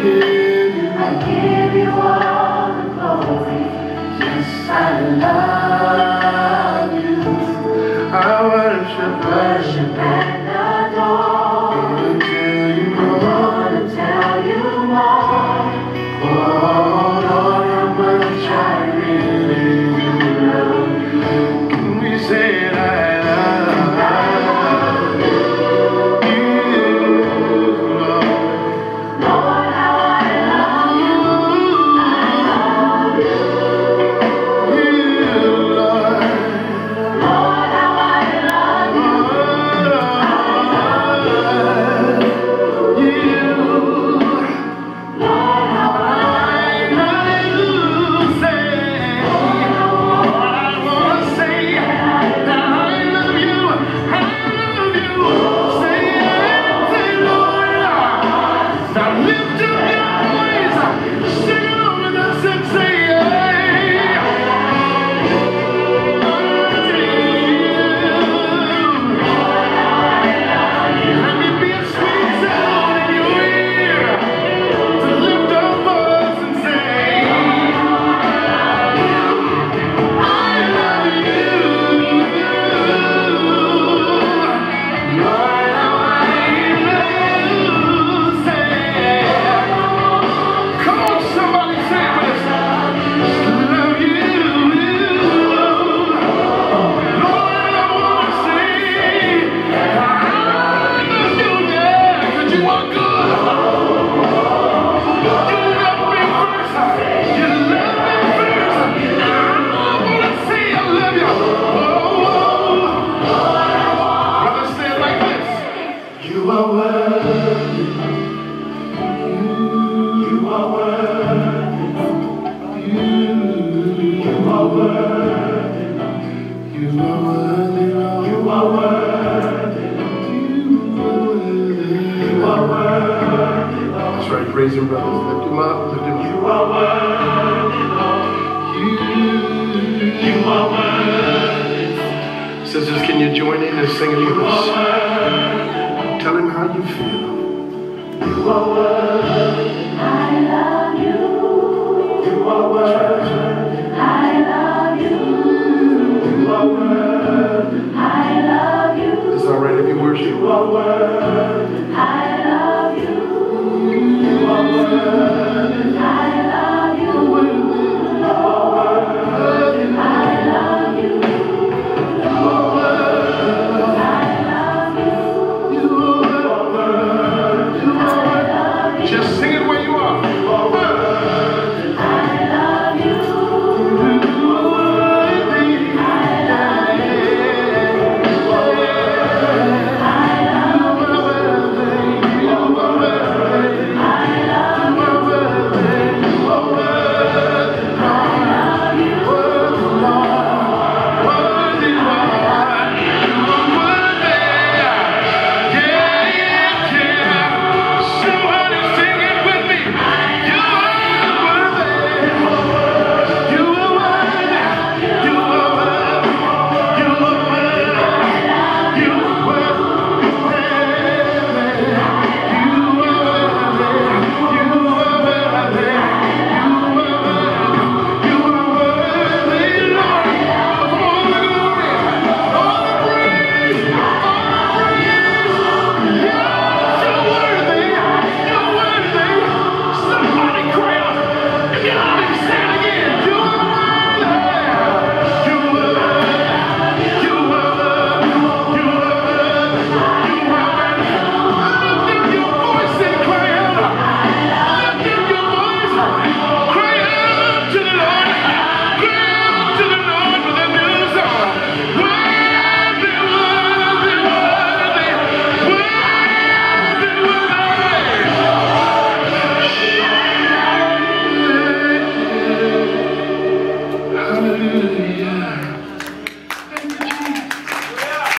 give you all the glory. Yes, I love you. I worship and adore. I wanna tell you more. Oh Lord, how much I really do love you. Can we say it? I love you. Lord, how I love you. I love you. Lord, how I love you. That's right, praise him, brothers. Lift him up, lift him up. You are worthy, Lord. You are worthy. Sisters, can you join in and sing it with us? Tell him how you feel. You are worthy. I love you. You are worthy. I love you.